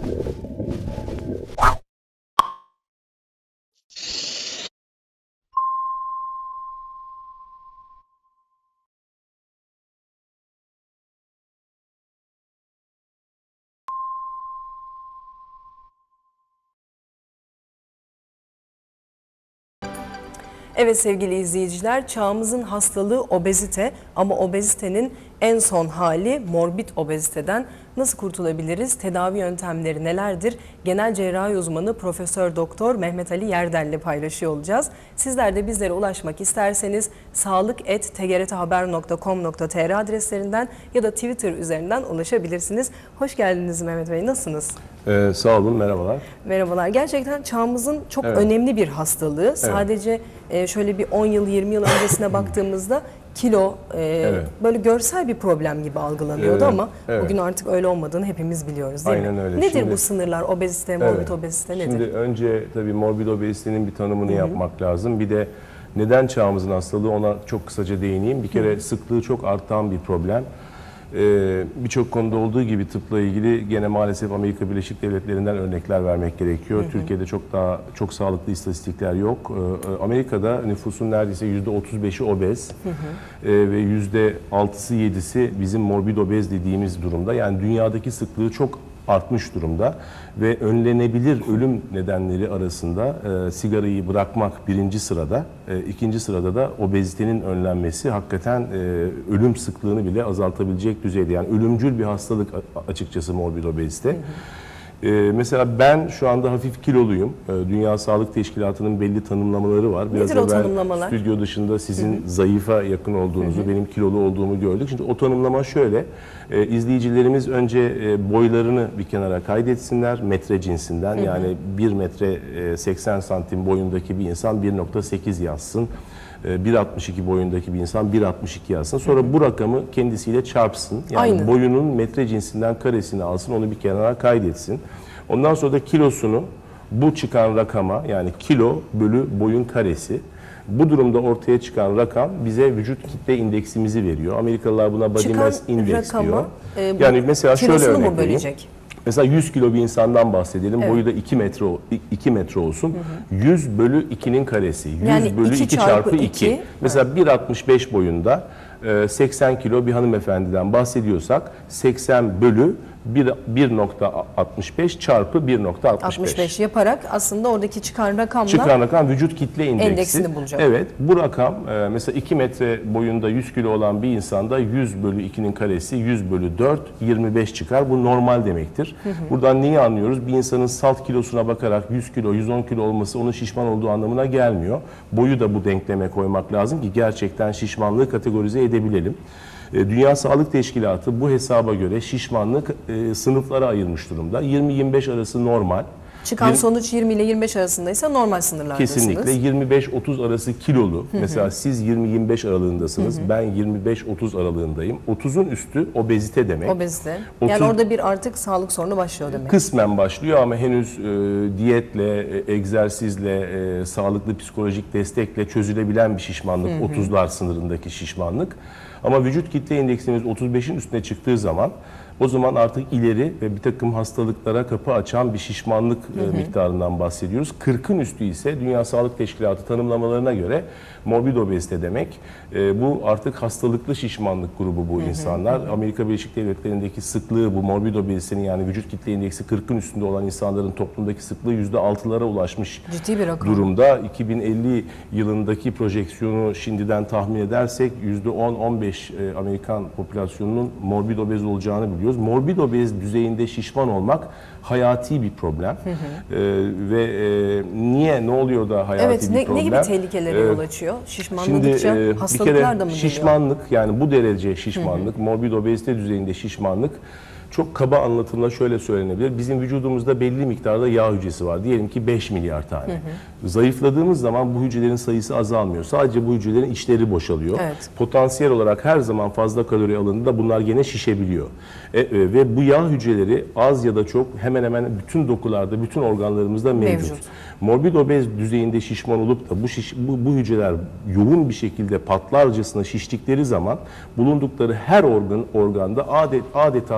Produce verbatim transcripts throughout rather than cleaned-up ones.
Evet sevgili izleyiciler, çağımızın hastalığı obezite ama obezitenin en son hali morbid obeziteden nasıl kurtulabiliriz? Tedavi yöntemleri nelerdir? Genel cerrahi uzmanı Profesör Doktor Mehmet Ali Yerdel ile paylaşıyor olacağız. Sizler de bizlere ulaşmak isterseniz sağlık et t g r t haber nokta com nokta t r adreslerinden ya da Twitter üzerinden ulaşabilirsiniz. Hoş geldiniz Mehmet Bey, nasılsınız? Ee, sağ olun, merhabalar. Merhabalar. Gerçekten çağımızın çok evet. önemli bir hastalığı. Evet. Sadece e, şöyle bir on yıl yirmi yıl öncesine baktığımızda kilo e, evet. böyle görsel bir problem gibi algılanıyordu evet. ama evet. bugün artık öyle olmadığını hepimiz biliyoruz değil Aynen mi? öyle. Nedir Şimdi, bu sınırlar? Obezite, morbid evet. obezite nedir? Şimdi önce tabii morbid obezitenin bir tanımını Hı-hı. yapmak lazım. Bir de neden çağımızın hastalığı, ona çok kısaca değineyim. Bir kere Hı-hı. sıklığı çok artan bir problem. Ee, Birçok konuda olduğu gibi tıpla ilgili gene maalesef Amerika Birleşik Devletleri'nden örnekler vermek gerekiyor. Hı hı. Türkiye'de çok daha çok sağlıklı istatistikler yok. Ee, Amerika'da nüfusun neredeyse yüzde otuz beşi obez hı hı. Ee, ve yüzde altısı yedisi bizim morbid obez dediğimiz durumda. Yani dünyadaki sıklığı çok artmış durumda ve önlenebilir ölüm nedenleri arasında e, sigarayı bırakmak birinci sırada, e, ikinci sırada da obezitenin önlenmesi hakikaten e, ölüm sıklığını bile azaltabilecek düzeyde. Yani ölümcül bir hastalık açıkçası morbid obezite. Hı hı. Ee, mesela ben şu anda hafif kiloluyum. Ee, Dünya Sağlık Teşkilatı'nın belli tanımlamaları var. Biraz Nedir o tanımlamalar? Stüdyo dışında sizin hı hı. zayıfa yakın olduğunuzu, hı hı. benim kilolu olduğumu gördük. Şimdi o tanımlama şöyle. Ee, izleyicilerimiz önce e, boylarını bir kenara kaydetsinler. Metre cinsinden hı hı. yani bir metre seksen santim boyundaki bir insan bir nokta sekiz yazsın. bir altmış iki boyundaki bir insan bir altmış iki yazsın. Sonra hı hı. bu rakamı kendisiyle çarpsın. Yani Aynı. boyunun metre cinsinden karesini alsın, onu bir kenara kaydetsin. Ondan sonra da kilosunu bu çıkan rakama, yani kilo bölü boyun karesi, bu durumda ortaya çıkan rakam bize vücut kitle indeksimizi veriyor. Amerikalılar buna body çıkan mass index rakama, diyor. E, yani mesela şöyle örnek mu vereyim. Mesela yüz kilo bir insandan bahsedelim. Evet. Boyu da iki metre iki metre olsun. Hı hı. yüz bölü ikinin karesi. yüz yani bölü iki çarpı iki. Mesela bir altmış beş boyunda seksen kilo bir hanımefendiden bahsediyorsak seksen bölü bir nokta altmış beş çarpı bir nokta altmış beş. altmış beş yaparak aslında oradaki çıkan rakamla çıkan rakam vücut kitle indeksi. endeksini bulacak. Evet, bu rakam mesela iki metre boyunda yüz kilo olan bir insanda yüz bölü ikinin karesi yüz bölü dört, yirmi beş çıkar. Bu normal demektir. Hı hı. Buradan neyi anlıyoruz? Bir insanın salt kilosuna bakarak yüz kilo, yüz on kilo olması onun şişman olduğu anlamına gelmiyor. Boyu da bu denkleme koymak lazım ki gerçekten şişmanlığı kategorize edebilelim. Dünya Sağlık Teşkilatı bu hesaba göre şişmanlık e, sınıflara ayırmış durumda. yirmi yirmi beş arası normal. Çıkan bir, sonuç yirmi ile yirmi beş arasındaysa normal sınırlardasınız. Kesinlikle yirmi beş otuz arası kilolu. Hı hı. Mesela siz yirmi yirmi beş aralığındasınız. Hı hı. Ben yirmi beş otuz aralığındayım. otuzun üstü obezite demek. Obezite. otuz, yani orada bir artık sağlık sorunu başlıyor demek. Kısmen başlıyor ama henüz e, diyetle, e, egzersizle, e, sağlıklı psikolojik destekle çözülebilen bir şişmanlık. Hı hı. otuzlar sınırındaki şişmanlık. Ama vücut kitle indeksimiz otuz beşin üstüne çıktığı zaman o zaman artık ileri ve bir takım hastalıklara kapı açan bir şişmanlık hı hı. miktarından bahsediyoruz. kırkın üstü ise Dünya Sağlık Teşkilatı tanımlamalarına göre morbid obezite demek. E, bu artık hastalıklı şişmanlık grubu bu hı hı. insanlar. Hı hı. Amerika Birleşik Devletleri'ndeki sıklığı bu morbid obezitenin yani vücut kitle indeksi kırkın üstünde olan insanların toplumdaki sıklığı yüzde altılara ulaşmış ciddi bir rakam. Durumda. iki bin elli yılındaki projeksiyonu şimdiden tahmin edersek yüzde on on beş Amerikan popülasyonunun morbid obez olacağını biliyoruz. Morbid obez düzeyinde şişman olmak hayati bir problem. Hı hı. Ee, ve e, niye, ne oluyor da hayati evet, bir ne, problem? Evet, ne gibi tehlikelere yol açıyor? Şişmanladıkça Şimdi, e, hastalıklar da mı şişmanlık, yani bu derece şişmanlık, hı hı. morbid obezite düzeyinde şişmanlık çok kaba anlatımla şöyle söylenebilir. Bizim vücudumuzda belli miktarda yağ hücresi var. Diyelim ki beş milyar tane. Hı hı. Zayıfladığımız zaman bu hücrelerin sayısı azalmıyor. Sadece bu hücrelerin içleri boşalıyor. Evet. Potansiyel olarak her zaman fazla kalori alındığında bunlar gene şişebiliyor. E, e, ve bu yağ hücreleri az ya da çok hemen hemen bütün dokularda, bütün organlarımızda mevcut. mevcut. Morbid obez düzeyinde şişman olup da bu, şiş, bu, bu hücreler yoğun bir şekilde patlarcasına şiştikleri zaman bulundukları her organ organda adet, adeta iltihap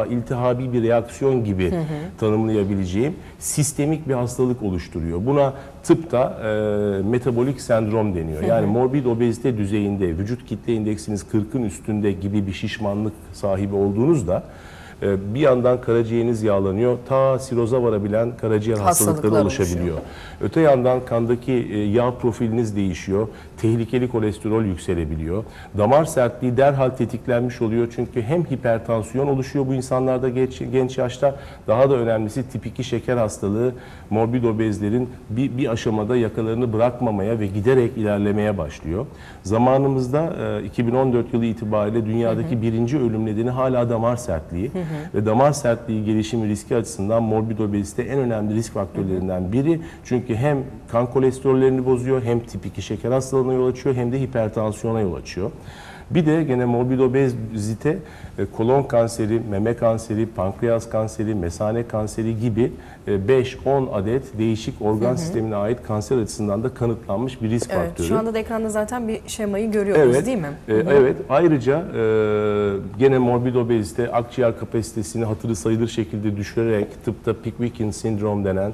iltihabi bir reaksiyon gibi hı hı. tanımlayabileceğim sistemik bir hastalık oluşturuyor. Buna tıpta e, metabolik sendrom deniyor. Yani hı hı. morbid obezite düzeyinde vücut kitle indeksiniz kırkın üstünde gibi bir şişmanlık sahibi olduğunuzda bir yandan karaciğeriniz yağlanıyor, ta siroza varabilen karaciğer hastalıkları oluşabiliyor. Oluşuyor. Öte yandan kandaki yağ profiliniz değişiyor, tehlikeli kolesterol yükselebiliyor. Damar sertliği derhal tetiklenmiş oluyor çünkü hem hipertansiyon oluşuyor bu insanlarda genç, genç yaşta, daha da önemlisi tip iki şeker hastalığı morbid obezlerin bir, bir aşamada yakalarını bırakmamaya ve giderek ilerlemeye başlıyor. Zamanımızda iki bin on dört yılı itibariyle dünyadaki hı hı. birinci ölüm nedeni hala damar sertliği. Hı hı. Ve damar sertliği gelişimi riski açısından morbid obezite en önemli risk faktörlerinden biri. Çünkü hem kan kolesterollerini bozuyor, hem tip iki şeker hastalığına yol açıyor, hem de hipertansiyona yol açıyor. Bir de gene morbid obezite kolon kanseri, meme kanseri, pankreas kanseri, mesane kanseri gibi beş on adet değişik organ hı hı. sistemine ait kanser açısından da kanıtlanmış bir risk evet, faktörü. Şu anda da ekranda zaten bir şemayı görüyoruz evet, değil mi? E, evet. Ayrıca e, gene morbid obezite akciğer kapasitesini hatırı sayılır şekilde düşürerek tıpta Pickwick sindrom denen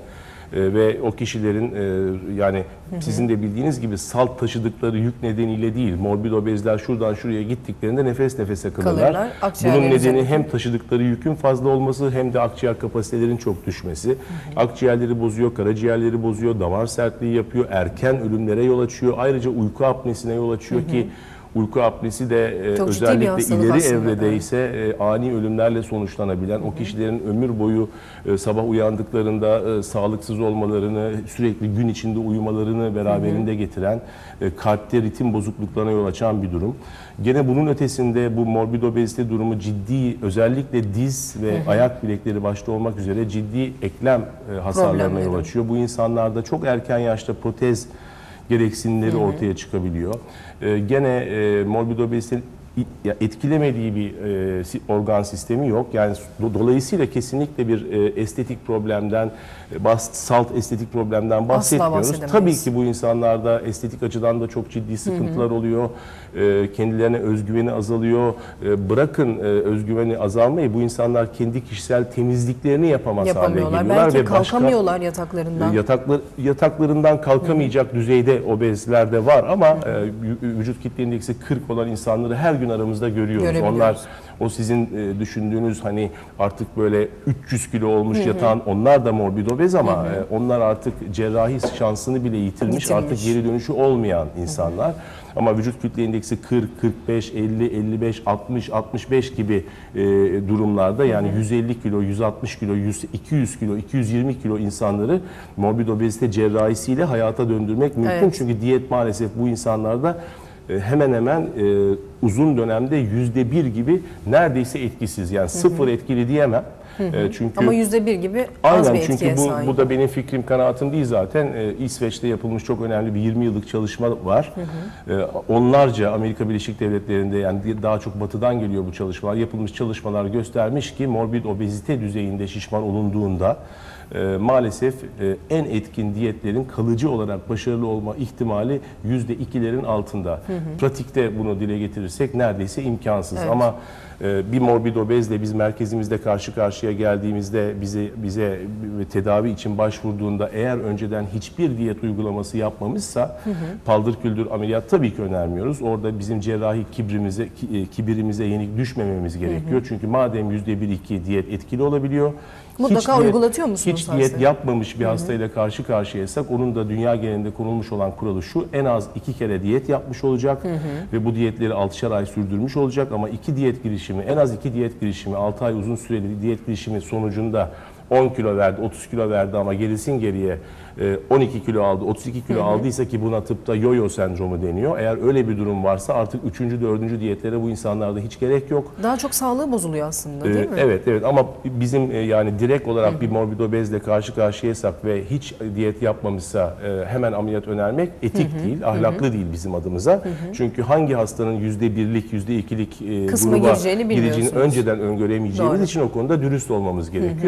ve o kişilerin yani hı hı. sizin de bildiğiniz gibi salt taşıdıkları yük nedeniyle değil, morbid obezler şuradan şuraya gittiklerinde nefes nefese kalırlar. kalırlar. Bunun nedeni hem taşıdıkları yükün fazla olması hem de akciğer kapasitelerin çok düşmesi. Hı hı. Akciğerleri bozuyor, karaciğerleri bozuyor, damar sertliği yapıyor, erken ölümlere yol açıyor. Ayrıca uyku apnesine yol açıyor hı hı. ki uyku apnesi de e, özellikle ileri evrede ise e, ani ölümlerle sonuçlanabilen, hı hı. o kişilerin ömür boyu e, sabah uyandıklarında e, sağlıksız olmalarını, sürekli gün içinde uyumalarını beraberinde hı hı. getiren, e, kalpte ritim bozukluklarına yol açan bir durum. Gene bunun ötesinde bu morbid obezite durumu ciddi, özellikle diz ve hı hı. ayak bilekleri başta olmak üzere ciddi eklem e, hasarlarına yol açıyor. Bu insanlarda çok erken yaşta protez gereksinimleri hı hı. ortaya çıkabiliyor. Ee, gene e, morbid obezitenin etkilemediği bir e, organ sistemi yok. Yani do, dolayısıyla kesinlikle bir e, estetik problemden, e, bast, salt estetik problemden bahsetmiyoruz. Tabii ki bu insanlarda estetik açıdan da çok ciddi sıkıntılar hı hı. oluyor. E, kendilerine özgüveni azalıyor. E, bırakın e, özgüveni azalmayı, bu insanlar kendi kişisel temizliklerini yapamaz hale geliyorlar. Belki ve kalkamıyorlar başka, yataklarından. Yataklar, yataklarından kalkamayacak hı hı. düzeyde obezler de var ama e, vücut kitle indeksi kırk olan insanları her gün aramızda görüyoruz. Onlar o sizin e, düşündüğünüz hani artık böyle üç yüz kilo olmuş hı hı. yatan, onlar da morbid obez ama hı hı. E, onlar artık cerrahi şansını bile yitirmiş, yitirmiş. Artık geri dönüşü olmayan insanlar. Hı hı. Ama vücut kütle indeksi kırk, kırk beş, elli, elli beş, altmış, altmış beş gibi e, durumlarda yani hı hı. yüz elli kilo, yüz altmış kilo, yüz, iki yüz kilo, iki yüz yirmi kilo insanları morbid obezite cerrahisiyle hayata döndürmek mümkün. Evet. Çünkü diyet maalesef bu insanlarda hemen hemen e, uzun dönemde yüzde bir gibi neredeyse etkisiz. Yani hı hı. sıfır etkili diyemem. Hı hı. E, çünkü ama yüzde bir gibi az aynen, bir etkiye çünkü bu, sahip. bu da benim fikrim, kanaatim değil zaten. E, İsveç'te yapılmış çok önemli bir yirmi yıllık çalışma var. Hı hı. E, onlarca Amerika Birleşik Devletleri'nde, yani daha çok batıdan geliyor bu çalışmalar. Yapılmış çalışmalar göstermiş ki morbid obezite düzeyinde şişman olunduğunda E, maalesef e, en etkin diyetlerin kalıcı olarak başarılı olma ihtimali yüzde ikilerin altında. Hı hı. Pratikte bunu dile getirirsek neredeyse imkansız. Evet. Ama e, bir morbid obezle biz merkezimizde karşı karşıya geldiğimizde bize bize tedavi için başvurduğunda eğer önceden hiçbir diyet uygulaması yapmamışsa hı hı. paldır küldür ameliyat tabii ki önermiyoruz. Orada bizim cerrahi kibrimize kibirimize yenik düşmememiz gerekiyor. Hı hı. Çünkü madem yüzde bir iki diyet etkili olabiliyor. Mutlaka hiç diyet, uygulatıyor musunuz? Hiç diyet yapmamış bir hastayla karşı karşıyaysak onun da dünya genelinde konulmuş olan kuralı şu: en az iki kere diyet yapmış olacak hı hı. ve bu diyetleri altışar ay sürdürmüş olacak, ama iki diyet girişimi, en az iki diyet girişimi, altı ay uzun süreli diyet girişimi sonucunda on kilo verdi, otuz kilo verdi ama gerisin geriye on iki kilo aldı, otuz iki kilo hı hı. aldıysa, ki buna tıpta yo-yo sendromu deniyor. Eğer öyle bir durum varsa artık üçüncü, dördüncü diyetlere bu insanlarda hiç gerek yok. Daha çok sağlığı bozuluyor aslında, değil ee, mi? Evet, evet, ama bizim yani direkt olarak hı hı. bir morbid obezle karşı karşıyaysak ve hiç diyet yapmamışsa hemen ameliyat önermek etik hı hı. değil, ahlaklı hı hı. değil bizim adımıza. Hı hı. Çünkü hangi hastanın yüzde birlik, yüzde ikilik gruba gireceğini, gireceğini önceden öngöremeyeceğimiz Doğru. için o konuda dürüst olmamız gerekiyor. Hı hı. Ama maalesef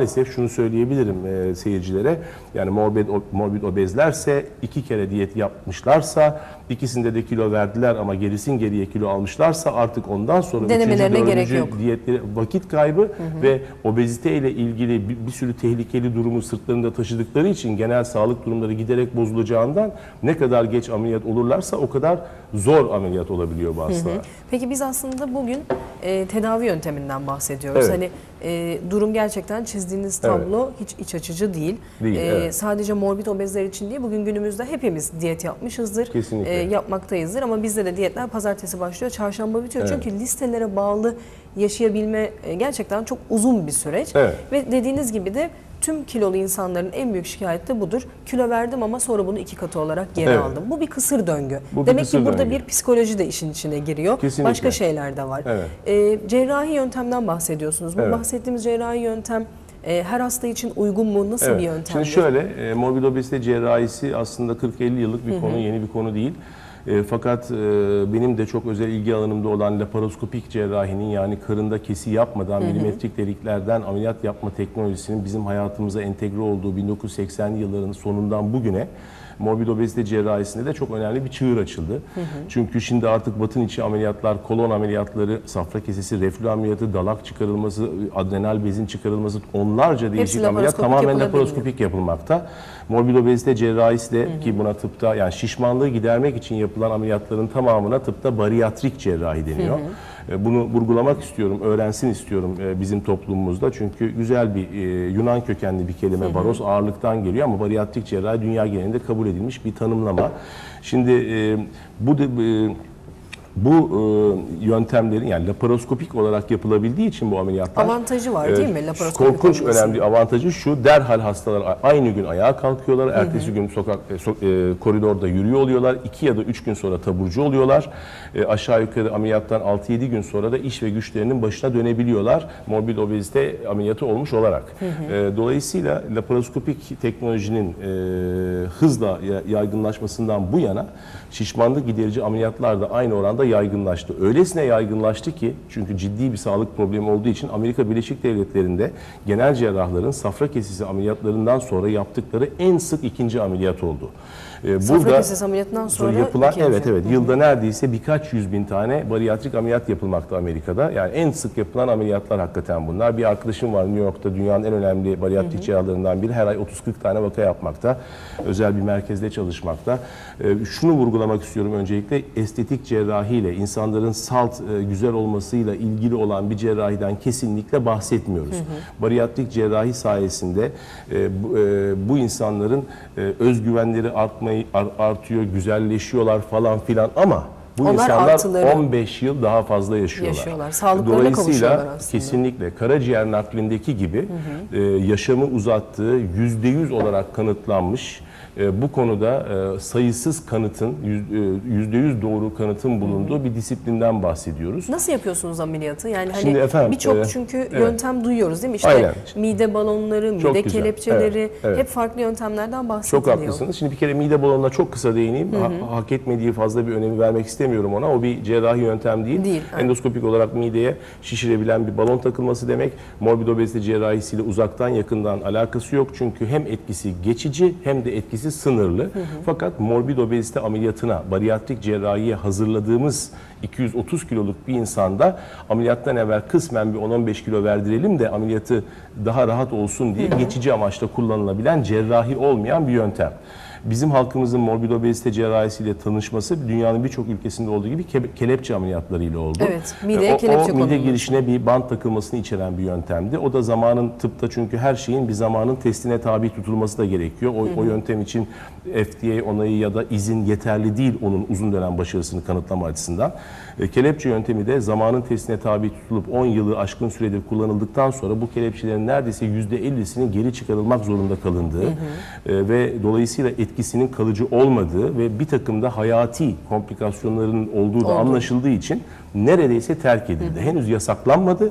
maalesef şunu söyleyebilirim e, seyircilere. Yani morbid, morbid obezlerse iki kere diyet yapmışlarsa, ikisinde de kilo verdiler ama gerisin geriye kilo almışlarsa artık ondan sonra denemelerine üçüncü, gerek dördüncü yok. diyetleri vakit kaybı hı hı. ve obezite ile ilgili bir, bir sürü tehlikeli durumu sırtlarında taşıdıkları için genel sağlık durumları giderek bozulacağından ne kadar geç ameliyat olurlarsa o kadar zor ameliyat olabiliyor bu hastalar. Hı hı. Peki biz aslında bugün e, tedavi yönteminden bahsediyoruz. Evet. Hani e, durum gerçekten çizdiğiniz tablo evet. hiç iç açıcı değil. değil e, evet. Sadece morbid obezler için değil, bugün günümüzde hepimiz diyet yapmışızdır. Kesinlikle. E, yapmaktayızdır ama bizde de diyetler pazartesi başlıyor, çarşamba bitiyor. Evet. Çünkü listelere bağlı yaşayabilme e, gerçekten çok uzun bir süreç. Evet. Ve dediğiniz gibi de tüm kilolu insanların en büyük şikayeti de budur. Kilo verdim ama sonra bunu iki katı olarak geri evet. aldım. Bu bir kısır döngü. Bu Demek kısır ki burada döngü. Bir psikoloji de işin içine giriyor. Kesinlikle. Başka şeyler de var. Evet. Ee, cerrahi yöntemden bahsediyorsunuz. Bu evet. bahsettiğimiz cerrahi yöntem e, her hasta için uygun mu? Nasıl evet. bir yöntemdir? Şimdi şöyle, e, morbid obezite cerrahisi aslında kırk elli yıllık bir Hı-hı. konu, yeni bir konu değil. E, fakat e, benim de çok özel ilgi alanımda olan laparoskopik cerrahinin, yani karında kesi yapmadan hı hı. milimetrik deliklerden ameliyat yapma teknolojisinin bizim hayatımıza entegre olduğu bin dokuz yüz seksenli yılların sonundan bugüne morbid obezite cerrahisinde de çok önemli bir çığır açıldı. Hı hı. Çünkü şimdi artık batın içi ameliyatlar, kolon ameliyatları, safra kesesi, reflü ameliyatı, dalak çıkarılması, adrenal bezin çıkarılması, onlarca değişik ameliyat tamamen laparoskopik yapılmakta. Morbid obezite cerrahisi de hı hı. ki buna tıpta, yani şişmanlığı gidermek için yapılan ameliyatların tamamına tıpta bariyatrik cerrahi deniyor. Hı hı. Bunu vurgulamak istiyorum, öğrensin istiyorum bizim toplumumuzda. Çünkü güzel bir Yunan kökenli bir kelime, hı hı. baros, ağırlıktan geliyor ama bariyatrik cerrahi dünya genelinde kabul edilmiş bir tanımlama. Şimdi bu de, bu e, yöntemlerin, yani laparoskopik olarak yapılabildiği için bu ameliyatlar avantajı var değil e, mi? Laparoskopik korkunç olması. önemli avantajı şu: derhal hastalar aynı gün ayağa kalkıyorlar, hı hı. ertesi gün sokak e, so, e, koridorda yürüyor oluyorlar, iki ya da üç gün sonra taburcu oluyorlar. E, aşağı yukarı ameliyattan altı yedi gün sonra da iş ve güçlerinin başına dönebiliyorlar morbid obezite ameliyatı olmuş olarak. Hı hı. E, dolayısıyla laparoskopik teknolojinin e, hızla yaygınlaşmasından bu yana şişmanlık giderici ameliyatlar da aynı oranda yaygınlaştı. Öylesine yaygınlaştı ki, çünkü ciddi bir sağlık problemi olduğu için Amerika Birleşik Devletleri'nde genel cerrahların safra kesesi ameliyatlarından sonra yaptıkları en sık ikinci ameliyat oldu. Ee, safra burada kesesi ameliyatından sonra yapılan ikinci. evet evet yılda neredeyse birkaç yüz bin tane bariyatrik ameliyat yapılmakta Amerika'da. Yani en sık yapılan ameliyatlar hakikaten bunlar. Bir arkadaşım var New York'ta, dünyanın en önemli bariyatrik cerrahlarından biri. Her ay otuz kırk tane vaka yapmakta. Özel bir merkezde çalışmakta. Ee, şunu vurgulamak istiyorum öncelikle: estetik cerrahiyle, insanların salt e, güzel olmasıyla ilgili olan bir cerrahiden kesinlikle bahsetmiyoruz. Hı hı. Bariyatrik cerrahi sayesinde e, bu, e, bu insanların e, özgüvenleri artmayı artıyor, güzelleşiyorlar falan filan ama bu Onlar insanlar artıları. on beş yıl daha fazla yaşıyorlar. yaşıyorlar. Sağlıklarına kavuşuyorlar aslında. Kesinlikle karaciğer naklindeki gibi hı hı. E, yaşamı uzattığı yüzde yüz olarak kanıtlanmış. Bu konuda sayısız kanıtın, yüzde yüz doğru kanıtın bulunduğu bir disiplinden bahsediyoruz. Nasıl yapıyorsunuz ameliyatı? Yani hani birçok e, çünkü evet. yöntem duyuyoruz değil mi? İşte Aynen. mide balonları, mide çok kelepçeleri, evet, evet. hep farklı yöntemlerden bahsediliyor. Çok haklısınız. Şimdi bir kere mide balonuna çok kısa değineyim. Hı hı. Ha, hak etmediği fazla bir önemi vermek istemiyorum ona. O bir cerrahi yöntem değil. değil Endoskopik evet. olarak mideye şişirebilen bir balon takılması demek. Morbid obezite cerrahisiyle uzaktan yakından alakası yok. Çünkü hem etkisi geçici hem de etkisi sınırlı. Hı hı. Fakat morbid obezite ameliyatına, bariyatrik cerrahiye hazırladığımız iki yüz otuz kiloluk bir insanda ameliyattan evvel kısmen bir on on beş kilo verdirelim de ameliyatı daha rahat olsun diye hı hı. geçici amaçla kullanılabilen, cerrahi olmayan bir yöntem. Bizim halkımızın morbid obezite cerrahisiyle tanışması dünyanın birçok ülkesinde olduğu gibi ke kelepçe ameliyatlarıyla oldu. Evet, mideye kelepçe o, o mide girişine bir bant takılmasını içeren bir yöntemdi. O da zamanın, tıpta çünkü her şeyin bir zamanın testine tabi tutulması da gerekiyor. O, hı hı. o yöntem için F D A onayı ya da izin yeterli değil onun uzun dönem başarısını kanıtlama açısından. E, kelepçe yöntemi de zamanın testine tabi tutulup on yılı aşkın süredir kullanıldıktan sonra bu kelepçelerin neredeyse yüzde ellisinin geri çıkarılmak zorunda kalındığı hı hı. E, ve dolayısıyla etkisinin kalıcı olmadığı ve bir takım da hayati komplikasyonların olduğu da Oldu. anlaşıldığı için neredeyse terk edildi. Hı hı. Henüz yasaklanmadı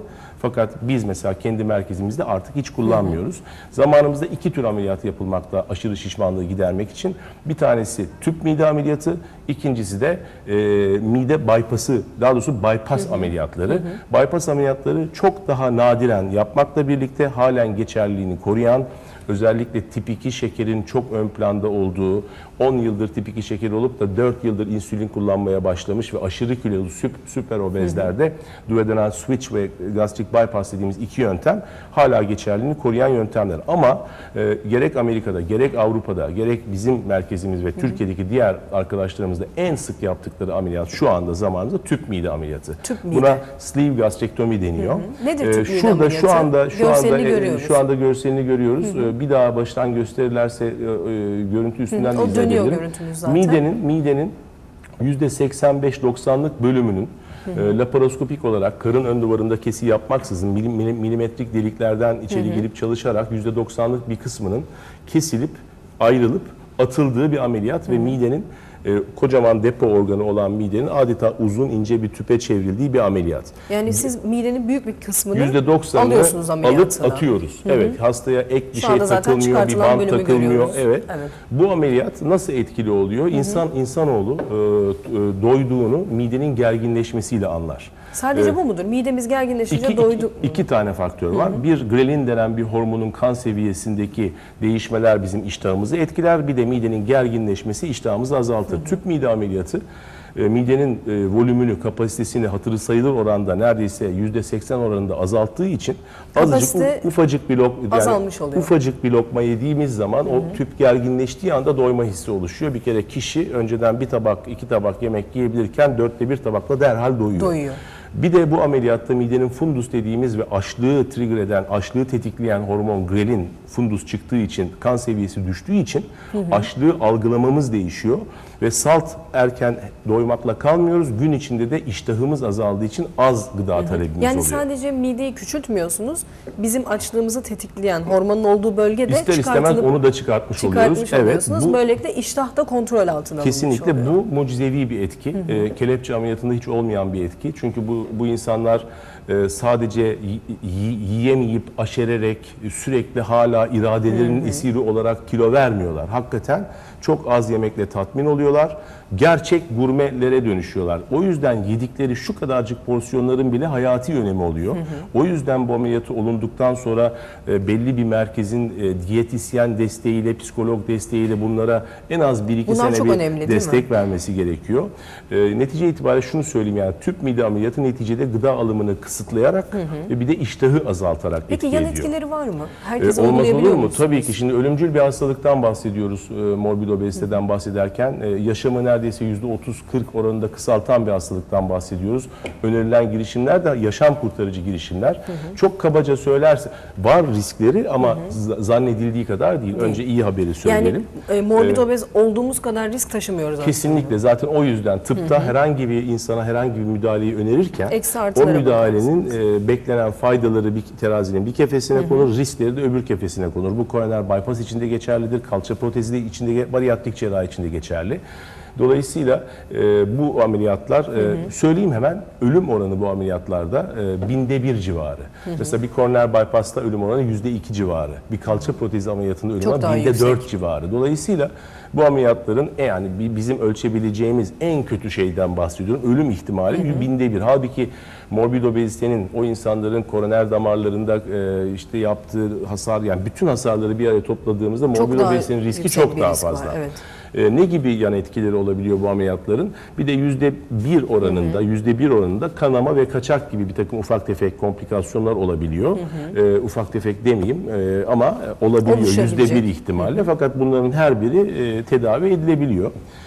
Fakat biz mesela kendi merkezimizde artık hiç kullanmıyoruz. Zamanımızda iki tür ameliyat yapılmakta aşırı şişmanlığı gidermek için. Bir tanesi tüp mide ameliyatı, ikincisi de e, mide bypass'ı, daha doğrusu bypass ameliyatları. Bypass ameliyatları çok daha nadiren yapmakla birlikte halen geçerliliğini koruyan, özellikle tip iki şekerin çok ön planda olduğu, on yıldır tip iki şekeri olup da dört yıldır insülin kullanmaya başlamış ve aşırı kilolu süp, süper obezlerde duodenal switch ve gastric bypass dediğimiz iki yöntem hala geçerliliğini koruyan yöntemler. Ama e, gerek Amerika'da, gerek Avrupa'da, gerek bizim merkezimiz ve Türkiye'deki diğer arkadaşlarımızda en sık yaptıkları ameliyat şu anda zamanında tüp mide ameliyatı. Tüp mide. Buna sleeve gastrektomi deniyor. Hı hı. Nedir tüp mide Şurada ameliyatı? şu anda şu Görselini anda görüyoruz. şu anda görselini görüyoruz. Hı hı. Bir daha baştan gösterirlerse e, e, görüntü üstünden Hı, de o dönüyor izleyebilirim. görüntümüz zaten. Midenin midenin yüzde seksen beş doksanlık bölümünün e, laparoskopik olarak karın ön duvarında kesi yapmaksızın milim, milim, milimetrik deliklerden içeri hı hı. girip çalışarak yüzde doksanlık bir kısmının kesilip ayrılıp atıldığı bir ameliyat hı hı. ve midenin e, kocaman depo organı olan midenin adeta uzun ince bir tüpe çevrildiği bir ameliyat. Yani siz midenin büyük bir kısmını yüzde doksanını alıyorsunuz ameliyatına. alıp atıyoruz. Hı hı. Evet, hastaya ek bir Şu şey anda zaten takılmıyor, bir çıkartılan bant bölümü takılmıyor. görüyoruz. Evet. Evet. Bu ameliyat nasıl etkili oluyor? İnsan insanoğlu e, e, doyduğunu midenin gerginleşmesiyle anlar. Sadece Evet. bu mudur? Midemiz gerginleşince İki, doydu. iki, iki tane faktör var. Hı hı. Bir, grelin denen bir hormonun kan seviyesindeki değişmeler bizim iştahımızı etkiler. Bir de midenin gerginleşmesi iştahımızı azaltır. Hı hı. Tüp mide ameliyatı e, midenin e, volümünü, kapasitesini hatırı sayılır oranda neredeyse yüzde seksen oranında azalttığı için azıcık u, ufacık bir lok, yani ufacık bir lokma yediğimiz zaman hı hı. o tüp gerginleştiği anda doyma hissi oluşuyor. Bir kere kişi önceden bir tabak, iki tabak yemek yiyebilirken dörtte bir tabakla derhal doyuyor. Doyuyor. Bir de bu ameliyatta midenin fundus dediğimiz ve açlığı trigger eden, açlığı tetikleyen hormon grelin fundus çıktığı için, kan seviyesi düştüğü için hı hı. açlığı algılamamız değişiyor ve salt erken doymakla kalmıyoruz. Gün içinde de iştahımız azaldığı için az gıda hı hı. talebimiz yani oluyor. Yani sadece mideyi küçültmüyorsunuz. Bizim açlığımızı tetikleyen hormonun olduğu bölgede İster istemez onu da çıkartmış, çıkartmış oluyoruz. oluyorsunuz. Evet, bu, böylelikle iştah da kontrol altına alınmış oluyor. Kesinlikle bu mucizevi bir etki. Hı hı. E, kelepçe ameliyatında hiç olmayan bir etki. Çünkü bu bu insanlar e, sadece yiyemeyip aşererek sürekli hala iradelerinin hı hı. esiri olarak kilo vermiyorlar. Hakikaten çok az yemekle tatmin oluyorlar. Gerçek gurmelere dönüşüyorlar. O yüzden yedikleri şu kadarcık porsiyonların bile hayati önemi oluyor. Hı hı. O yüzden bu ameliyatı olunduktan sonra e, belli bir merkezin e, diyetisyen desteğiyle, psikolog desteğiyle bunlara en az bir iki Bunlar sene çok bir önemli, destek vermesi gerekiyor. E, netice itibariyle şunu söyleyeyim, yani tüp mide ameliyatı neticede gıda alımını kısıtlayarak hı hı. ve bir de iştahı azaltarak Peki, etki ediyor. Peki yan etkileri var mı? Herkes e, olmaz olur mu? musunuz? Tabii ki. Şimdi ölümcül bir hastalıktan bahsediyoruz e, morbid obeziteden bahsederken. E, yaşamı neredeyse yüzde otuz kırk oranında kısaltan bir hastalıktan bahsediyoruz. Önerilen girişimler de yaşam kurtarıcı girişimler. Hı hı. Çok kabaca söylerse var riskleri ama hı hı. zannedildiği kadar değil. değil. Önce iyi haberi söyleyelim. Yani e, morbid ee, obez olduğumuz kadar risk taşımıyoruz aslında. Kesinlikle. Zaten o yüzden tıpta hı hı. herhangi bir insana herhangi bir müdahaleyi önerirken o müdahalenin e, beklenen faydaları bir terazinin bir kefesine hı hı. konur, riskleri de öbür kefesine konur. Bu koroner bypass içinde geçerlidir. Kalça protezi de içinde, bariyatrik cerrahi içinde geçerli. Dolayısıyla e, bu ameliyatlar, e, hı hı. söyleyeyim hemen, ölüm oranı bu ameliyatlarda e, binde bir civarı. Hı hı. Mesela bir koroner bypass'ta ölüm oranı yüzde iki civarı. Bir kalça protezi ameliyatında ölüm oranı binde dört civarı. Dolayısıyla bu ameliyatların e, yani bizim ölçebileceğimiz en kötü şeyden bahsediyorum. Ölüm ihtimali hı hı. binde bir. Halbuki morbid obezitenin o insanların koroner damarlarında e, işte yaptığı hasar, yani bütün hasarları bir araya topladığımızda morbid obezitenin riski çok daha fazla. Var, evet. E, ne gibi yan etkileri olabiliyor bu ameliyatların? Bir de yüzde bir oranında, yüzde bir oranında kanama ve kaçak gibi bir takım ufak tefek komplikasyonlar olabiliyor. Hı hı. E, ufak tefek demeyeyim e, ama olabiliyor yüzde bir ihtimalle. Hı hı. Fakat bunların her biri e, tedavi edilebiliyor.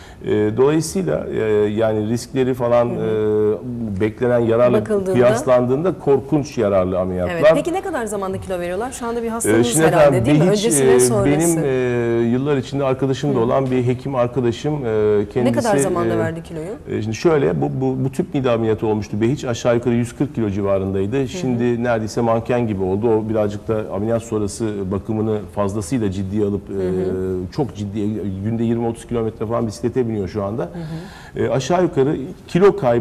Dolayısıyla yani riskleri falan hı hı. beklenen yararla kıyaslandığında korkunç yararlı ameliyatlar. Evet. Peki ne kadar zamanda kilo veriyorlar? Şu anda bir hastalığınız Şimdi herhalde efendim, değil mi? Hiç, Öncesi ve sonrası. Benim e, yıllar içinde arkadaşım da olan bir hekim arkadaşım e, kendisi... Ne kadar zamanda e, verdi kiloyu? E, şimdi şöyle, bu, bu, bu tüp mide ameliyatı olmuştu. Behiç aşağı yukarı yüz kırk kilo civarındaydı. Şimdi hı hı. neredeyse manken gibi oldu. O birazcık da ameliyat sonrası bakımını fazlasıyla ciddiye alıp hı hı. E, çok ciddi, günde yirmi otuz kilometre falan bisiklete biniyor şu anda. Hı hı. E, aşağı yukarı kilo kaybı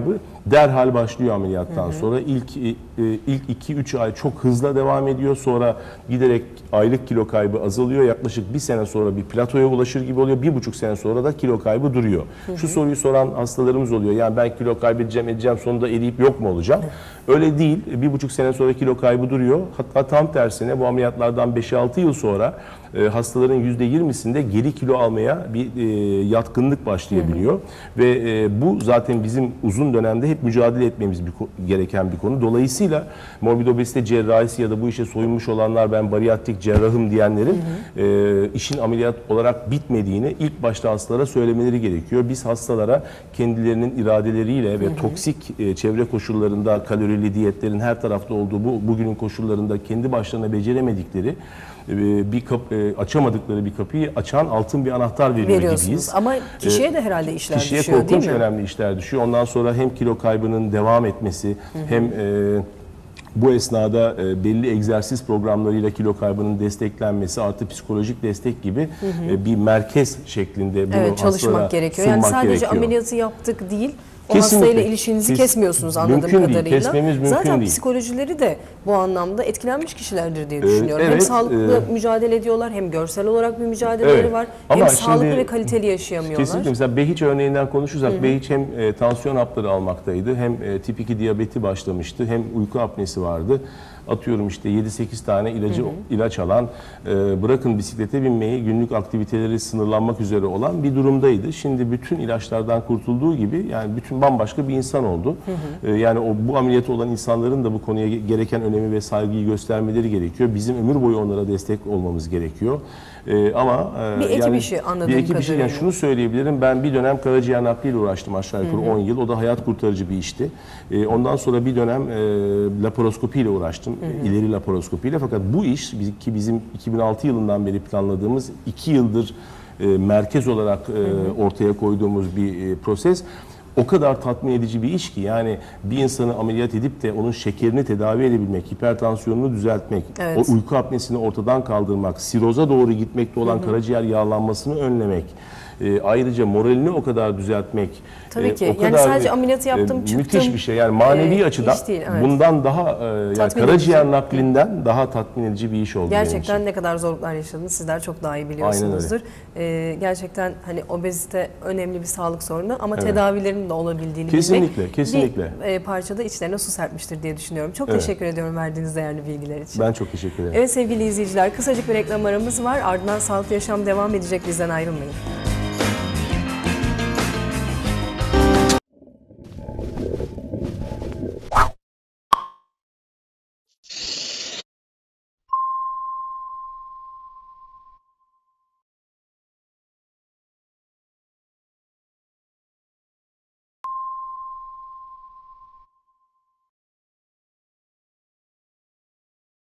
derhal başlıyor ameliyattan sonra. İlk e, ilk iki üç ay çok hızla devam ediyor. Sonra giderek aylık kilo kaybı azalıyor. Yaklaşık bir sene sonra bir platoya ulaşır gibi oluyor. Bir buçuk sene sonra da kilo kaybı duruyor. Hı hı. Şu soruyu soran hastalarımız oluyor. Yani ben kilo kaybedeceğim, edeceğim, sonunda eriyip yok mu olacağım? Öyle değil. Bir buçuk sene sonra kilo kaybı duruyor. Hatta tam tersine bu ameliyatlardan beş altı yıl sonra e, hastaların yüzde yirmisinde geri kilo almaya bir e, yatkınlık başlayabiliyor. Hı hı. Ve e, bu zaten bizim uzun dönemde hep mücadele etmemiz bir, gereken bir konu. Dolayısıyla morbid obezite cerrahisi ya da bu işe soyunmuş olanlar, ben bariyatrik cerrahım diyenlerin hı hı. E, işin ameliyat olarak bitmediğini ilk başta hastalara söylemeleri gerekiyor. Biz hastalara kendilerinin iradeleriyle ve hı hı. toksik e, çevre koşullarında kalorili diyetlerin her tarafta olduğu bu bugünün koşullarında kendi başlarına beceremedikleri bir kapı, açamadıkları bir kapıyı açan altın bir anahtar veriyor gibiyiz. Ama kişiye de herhalde işler kişiye düşüyor, değil mi? Kişiye korkunç önemli işler düşüyor. Ondan sonra hem kilo kaybının devam etmesi, hı hı. hem e, bu esnada e, belli egzersiz programlarıyla kilo kaybının desteklenmesi, artı psikolojik destek gibi hı hı. E, bir merkez şeklinde bunu evet, çalışmak gerekiyor. Yani sadece gerekiyor. Ameliyatı yaptık değil, o kesinlikle. Hastayla ilişkinizi Kes, kesmiyorsunuz anladığım mümkün kadarıyla. Değil, kesmemiz mümkün Zaten değil. Psikolojileri de bu anlamda etkilenmiş kişilerdir diye düşünüyorum. Evet, hem sağlıklı e, mücadele ediyorlar, hem görsel olarak bir mücadeleleri evet. var, hem Ama sağlıklı ve kaliteli yaşayamıyorlar. Kesinlikle. Mesela Behiç örneğinden konuşursak, Hı-hı. Behiç hem e, tansiyon hapları almaktaydı, hem e, tip iki diyabeti başlamıştı, hem uyku apnesi vardı. Atıyorum işte yedi sekiz tane ilacı hı hı. ilaç alan, e, bırakın bisiklete binmeyi, günlük aktiviteleri sınırlanmak üzere olan bir durumdaydı. Şimdi bütün ilaçlardan kurtulduğu gibi yani bütün bambaşka bir insan oldu. Hı hı. E, yani o bu ameliyatı olan insanların da bu konuya gereken önemi ve saygıyı göstermeleri gerekiyor. Bizim ömür boyu onlara destek olmamız gerekiyor. E, ama e, bir ekip yani, işi anladığım bir ekip kadarıyla. işi, yani şunu söyleyebilirim, ben bir dönem karaciğer nakliyle uğraştım aşağı yukarı on yıl. O da hayat kurtarıcı bir işti. E, ondan sonra bir dönem e, laparoskopiyle uğraştım. Hı hı. İleri laparoskopiyle. Fakat bu iş ki bizim iki bin altı yılından beri planladığımız, iki yıldır e, merkez olarak e, hı hı. ortaya koyduğumuz bir e, proses. O kadar tatmin edici bir iş ki, yani bir insanı ameliyat edip de onun şekerini tedavi edebilmek, hipertansiyonunu düzeltmek, evet. o uyku apnesini ortadan kaldırmak, siroza doğru gitmekte olan hı hı. karaciğer yağlanmasını önlemek, e, ayrıca moralini o kadar düzeltmek. Tabii ki. E, o yani kadar sadece ameliyatı yaptım, e, çıktım. Müthiş bir şey. Yani manevi e, açıdan değil, evet. bundan daha e, yani karaciğer naklinden daha tatmin edici bir iş oldu. Gerçekten ne kadar zorluklar yaşadınız sizler çok daha iyi biliyorsunuzdur. E, gerçekten hani obezite önemli bir sağlık sorunu ama evet. tedavilerinin de olabildiğini kesinlikle, bilmek kesinlikle. bir e, parçada içlerine su serpmiştir diye düşünüyorum. Çok evet. teşekkür ediyorum verdiğiniz değerli bilgiler için. Ben çok teşekkür ederim. Evet sevgili izleyiciler, kısacık bir reklam aramız var. Ardından Sağlıklı Yaşam devam edecek, bizden ayrılmayın.